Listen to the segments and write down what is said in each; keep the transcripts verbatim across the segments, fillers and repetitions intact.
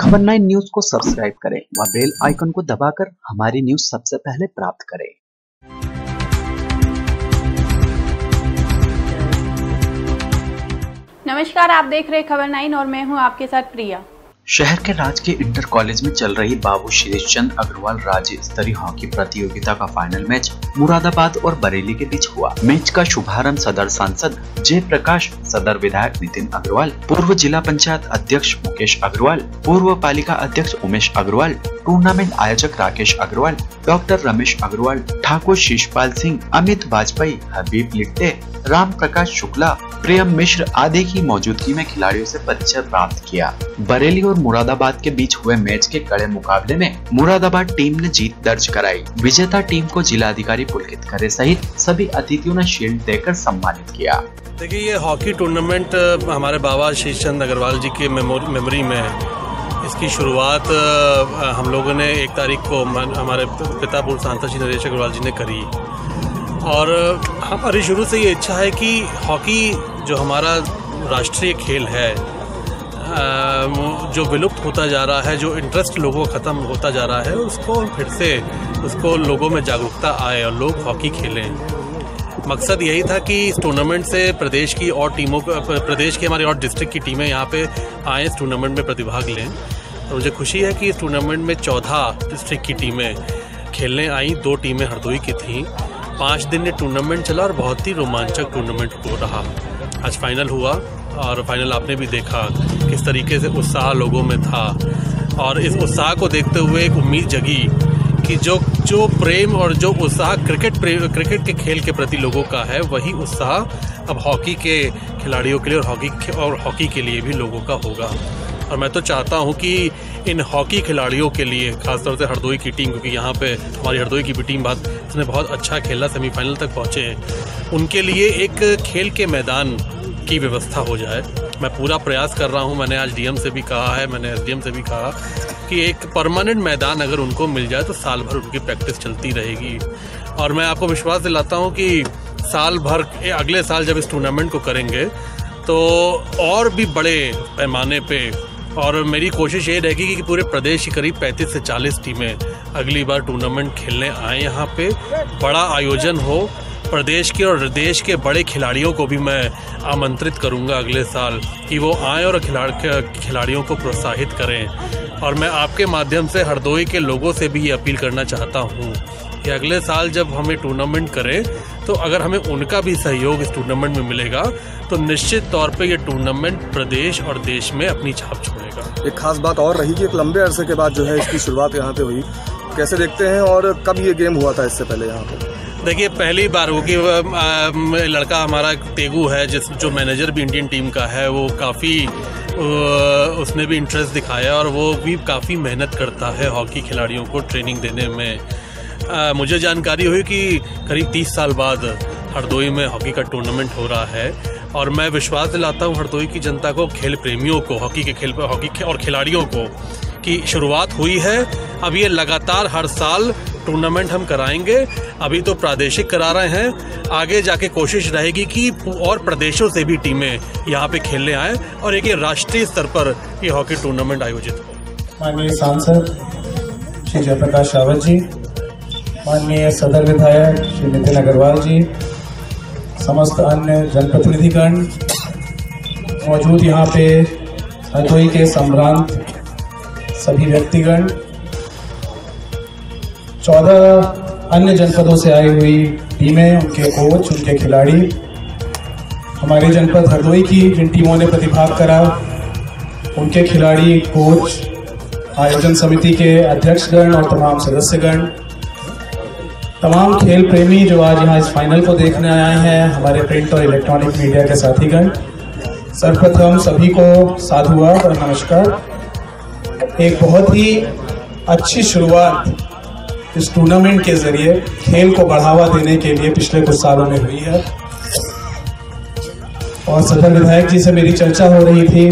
खबर nine news को subscribe करें व बेल आइकन को दबाकर हमारी न्यूज सबसे पहले प्राप्त करें। नमस्कार, आप देख रहे खबर नाइन और मैं हूं आपके साथ प्रिया। शहर के राजकीय इंटर कॉलेज में चल रही बाबू श्री चंद अग्रवाल राज्य स्तरीय हॉकी प्रतियोगिता का फाइनल मैच मुरादाबाद और बरेली के बीच हुआ। मैच का शुभारंभ सदर सांसद जय प्रकाश, सदर विधायक नितिन अग्रवाल, पूर्व जिला पंचायत अध्यक्ष मुकेश अग्रवाल, पूर्व पालिका अध्यक्ष उमेश अग्रवाल, टूर्नामेंट आयोजक राकेश अग्रवाल, डॉक्टर रमेश अग्रवाल, ठाकुर शिषपाल सिंह, अमित वाजपेयी, हबीब लिट्टे, राम प्रकाश शुक्ला, प्रियम मिश्र आदि की मौजूदगी में खिलाड़ियों से परिचय प्राप्त किया। बरेली और मुरादाबाद के बीच हुए मैच के कड़े मुकाबले में मुरादाबाद टीम ने जीत दर्ज कराई। विजेता टीम को जिलाधिकारी पुलकित खरे सहित सभी अतिथियों ने शील्ड देकर सम्मानित किया। देखिए, ये हॉकी टूर्नामेंट हमारे बाबा श्री चंद अग्रवाल जी के मेमोरी में है। इसकी शुरुआत हम लोगों ने एक तारीख को हमारे पिता पूर्व सांसद श्री नरेश अग्रवाल जी ने करी और हमारी शुरू से ये इच्छा है कि हॉकी जो हमारा राष्ट्रीय खेल है, जो विलुप्त होता जा रहा है, जो इंटरेस्ट लोगों का ख़त्म होता जा रहा है, उसको फिर से उसको लोगों में जागरूकता आए और लोग हॉकी खेलें। मकसद यही था कि इस टूर्नामेंट से प्रदेश की और टीमों को प्रदेश की हमारी और डिस्ट्रिक्ट की टीमें यहाँ पे आएँ, इस टूर्नामेंट में प्रतिभाग लें। और मुझे खुशी है कि इस टूर्नामेंट में चौदह डिस्ट्रिक्ट की टीमें खेलने आई। दो टीमें हरदोई की थीं। पाँच दिन ये टूर्नामेंट चला और बहुत ही रोमांचक टूर्नामेंट हो रहा। आज फाइनल हुआ और फाइनल आपने भी देखा किस तरीके से उत्साह लोगों में था और इस उत्साह को देखते हुए एक उम्मीद जगी कि जो जो प्रेम और जो उत्साह क्रिकेट क्रिकेट के खेल के प्रति लोगों का है, वही उत्साह अब हॉकी के खिलाड़ियों के लिए और हॉकी और हॉकी के लिए भी लोगों का होगा। और मैं तो चाहता हूं कि इन हॉकी खिलाड़ियों के लिए, खासतौर से हरदोई की टीम, क्योंकि यहाँ पे हमारी हरदोई की भी टीम बात उसने बहुत अच्छा खेला, सेमीफाइनल तक पहुँचे हैं, उनके लिए एक खेल के मैदान की व्यवस्था हो जाए। मैं पूरा प्रयास कर रहा हूं। मैंने आज डीएम से भी कहा है, मैंने एसडीएम से भी कहा कि एक परमानेंट मैदान अगर उनको मिल जाए तो साल भर उनकी प्रैक्टिस चलती रहेगी। और मैं आपको विश्वास दिलाता हूं कि साल भर अगले साल जब इस टूर्नामेंट को करेंगे तो और भी बड़े पैमाने पे, और मेरी कोशिश ये रहेगी कि पूरे प्रदेश की करीब पैंतीस से चालीस टीमें अगली बार टूर्नामेंट खेलने आए। यहाँ पे बड़ा आयोजन हो, प्रदेश के और देश के बड़े खिलाड़ियों को भी मैं आमंत्रित करूंगा अगले साल कि वो आएँ और खिलाड़ खिलाड़ियों को प्रोत्साहित करें। और मैं आपके माध्यम से हरदोई के लोगों से भी ये अपील करना चाहता हूँ कि अगले साल जब हमें टूर्नामेंट करें तो अगर हमें उनका भी सहयोग इस टूर्नामेंट में मिलेगा तो निश्चित तौर पे ये टूर्नामेंट प्रदेश और देश में अपनी छाप छोड़ेगा। एक खास बात और रही कि एक लंबे अरसे के बाद जो है इसकी शुरुआत यहाँ पे हुई, कैसे देखते हैं और कब ये गेम हुआ था इससे पहले यहाँ पे? देखिए, पहली बार होगी। लड़का हमारा तेगू है, जिस जो मैनेजर भी इंडियन टीम का है, वो काफ़ी उसने भी इंटरेस्ट दिखाया और वो भी काफ़ी मेहनत करता है हॉकी खिलाड़ियों को ट्रेनिंग देने में। आ, मुझे जानकारी हुई कि करीब तीस साल बाद हरदोई में हॉकी का टूर्नामेंट हो रहा है और मैं विश्वास दिलाता हूँ हरदोई की जनता को, खेल प्रेमियों को, हॉकी के खेल हॉकी और खिलाड़ियों को कि शुरुआत हुई है। अब ये लगातार हर साल टूर्नामेंट हम कराएंगे। अभी तो प्रादेशिक करा रहे हैं, आगे जाके कोशिश रहेगी कि और प्रदेशों से भी टीमें यहाँ पे खेलने आए और एक राष्ट्रीय स्तर पर ये हॉकी टूर्नामेंट आयोजित हो। माननीय सांसद श्री जयप्रकाश रावत जी, माननीय सदर विधायक श्री नितिन अग्रवाल जी, समस्त अन्य जनप्रतिनिधिगण, मौजूद यहाँ पे हरदोई के सम्भ्रांत सभी व्यक्तिगण, चौदह अन्य जनपदों से आई हुई टीमें, उनके कोच, उनके खिलाड़ी, हमारे जनपद हरदोई की जिन टीमों ने प्रतिभाग करा, उनके खिलाड़ी, कोच, आयोजन समिति के अध्यक्षगण और तमाम सदस्यगण, तमाम खेल प्रेमी जो आज यहाँ इस फाइनल को देखने आए हैं, हमारे प्रिंट और इलेक्ट्रॉनिक मीडिया के साथीगण, सर्वप्रथम सभी को साधुवाद और नमस्कार। एक बहुत ही अच्छी शुरुआत इस टूर्नामेंट के जरिए खेल को बढ़ावा देने के लिए पिछले कुछ सालों में हुई है और सदर विधायक जी से मेरी चर्चा हो रही थी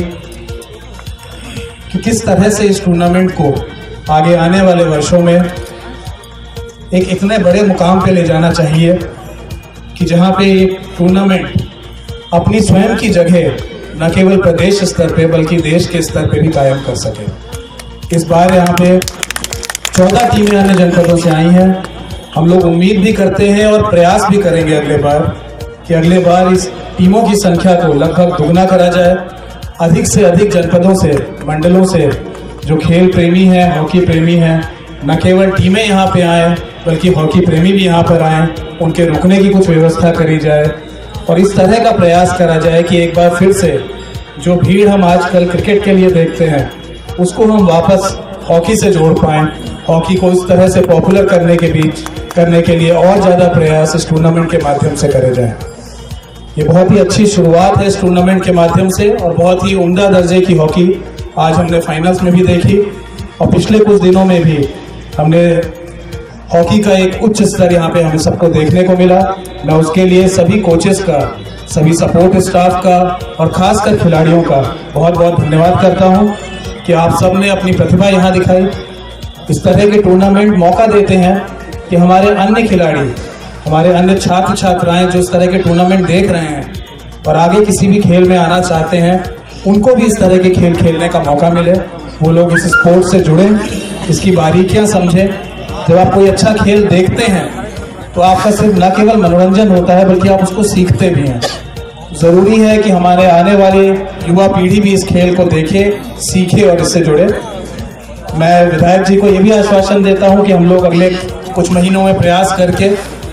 कि किस तरह से इस टूर्नामेंट को आगे आने वाले वर्षों में एक इतने बड़े मुकाम पे ले जाना चाहिए कि जहां पे एक टूर्नामेंट अपनी स्वयं की जगह न केवल प्रदेश स्तर पे बल्कि देश के स्तर पे भी कायम कर सके। इस बार यहाँ पे चौदह टीमें अन्य जनपदों से आई हैं। हम लोग उम्मीद भी करते हैं और प्रयास भी करेंगे अगले बार कि अगले बार इस टीमों की संख्या को लगभग दुगना करा जाए। अधिक से अधिक जनपदों से, मंडलों से जो खेल प्रेमी हैं, हॉकी प्रेमी हैं, न केवल टीमें यहाँ पे आएँ बल्कि हॉकी प्रेमी भी यहाँ पर आएँ, उनके रुकने की कुछ व्यवस्था करी जाए और इस तरह का प्रयास करा जाए कि एक बार फिर से जो भीड़ हम आजकल क्रिकेट के लिए देखते हैं उसको हम वापस हॉकी से जोड़ पाएँ। हॉकी को इस तरह से पॉपुलर करने के बीच करने के लिए और ज़्यादा प्रयास इस टूर्नामेंट के माध्यम से करे जाएं। ये बहुत ही अच्छी शुरुआत है इस टूर्नामेंट के माध्यम से और बहुत ही उम्दा दर्जे की हॉकी आज हमने फाइनल्स में भी देखी और पिछले कुछ दिनों में भी हमने हॉकी का एक उच्च स्तर यहाँ पे हमें सबको देखने को मिला। मैं उसके लिए सभी कोचेस का, सभी सपोर्ट स्टाफ का और खासकर खिलाड़ियों का बहुत बहुत धन्यवाद करता हूँ कि आप सब ने अपनी प्रतिभा यहाँ दिखाई। इस तरह के टूर्नामेंट मौका देते हैं कि हमारे अन्य खिलाड़ी, हमारे अन्य छात्र छात्राएं जो इस तरह के टूर्नामेंट देख रहे हैं और आगे किसी भी खेल में आना चाहते हैं, उनको भी इस तरह के खेल खेलने का मौका मिले। वो लोग इस स्पोर्ट से जुड़े, इसकी बारीकियां समझें। जब आप कोई अच्छा खेल देखते हैं तो आपका सिर्फ न केवल मनोरंजन होता है बल्कि आप उसको सीखते भी हैं। ज़रूरी है कि हमारे आने वाले युवा पीढ़ी भी इस खेल को देखे, सीखे और इससे जुड़े। मैं विधायक जी को ये भी आश्वासन देता हूं कि हम लोग अगले कुछ महीनों में प्रयास करके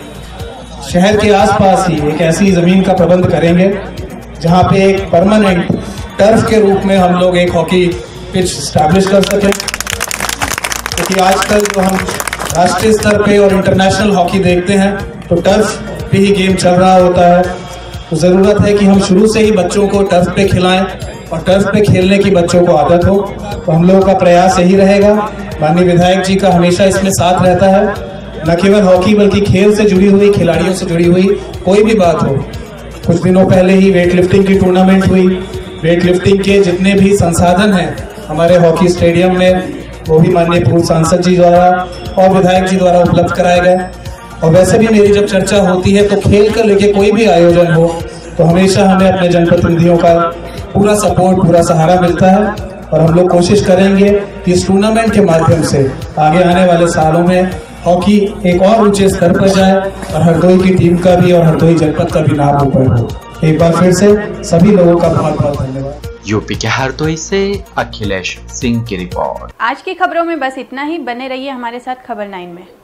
शहर के आसपास ही एक ऐसी ज़मीन का प्रबंध करेंगे जहां पे एक परमानेंट टर्फ के रूप में हम लोग एक हॉकी पिच स्टैब्लिश कर सकें, क्योंकि आजकल जो हम राष्ट्रीय स्तर पे और इंटरनेशनल हॉकी देखते हैं तो टर्फ पे ही गेम चल रहा होता है। तो ज़रूरत है कि हम शुरू से ही बच्चों को टर्फ पे खिलाएं और टर्फ पे खेलने की बच्चों को आदत हो। तो हम लोगों का प्रयास यही रहेगा। माननीय विधायक जी का हमेशा इसमें साथ रहता है, न केवल हॉकी बल्कि खेल से जुड़ी हुई, खिलाड़ियों से जुड़ी हुई कोई भी बात हो। कुछ दिनों पहले ही वेट लिफ्टिंग की टूर्नामेंट हुई। वेट लिफ्टिंग के जितने भी संसाधन हैं हमारे हॉकी स्टेडियम में, वो भी माननीय पूर्व सांसद जी द्वारा और विधायक जी द्वारा उपलब्ध कराए गए। और वैसे भी मेरी जब चर्चा होती है तो खेल का लेके कोई भी आयोजन हो तो हमेशा हमें अपने जनप्रतिनिधियों का पूरा सपोर्ट, पूरा सहारा मिलता है और हम लोग कोशिश करेंगे कि इस टूर्नामेंट के माध्यम से आगे आने वाले सालों में हॉकी एक और ऊंचे स्तर पर जाए और हरदोई की टीम का भी और हरदोई जनपद का भी नाम ऊपर हो। एक बार फिर से सभी लोगों का बहुत बहुत धन्यवाद। यूपी के हरदोई से अखिलेश सिंह की रिपोर्ट। आज की खबरों में बस इतना ही। बने रहिए हमारे साथ खबर नाइन में।